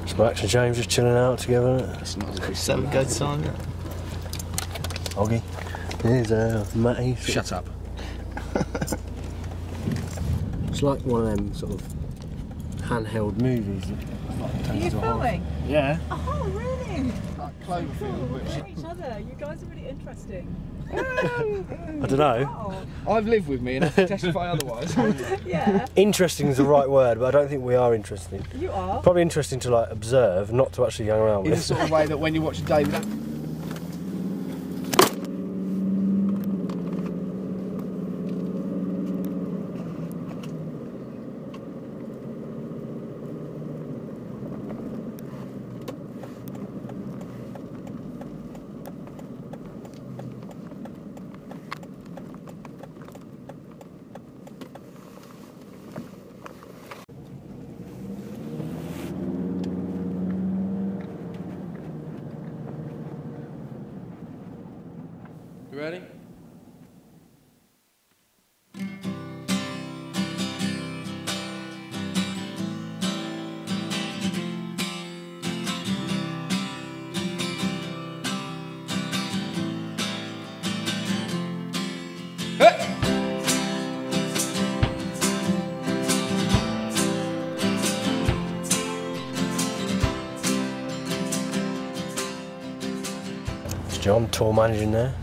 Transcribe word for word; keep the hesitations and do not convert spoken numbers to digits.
It's Max and James just chilling out together. It's not a seven good song. Oggy. Here's uh, Matty. Shut up. It's like one of them sort of handheld movies. Are you filming? Yeah. Oh, really? Like Cloverfield. Cool. Each other. You guys are really interesting. I don't know. Wow. I've lived with me and I can testify otherwise. Yeah. Interesting is the right word, but I don't think we are interesting. You are. Probably interesting to like observe, not to actually hang around In with. the sort of way that when you watch David. You ready? It's John, tour managing there.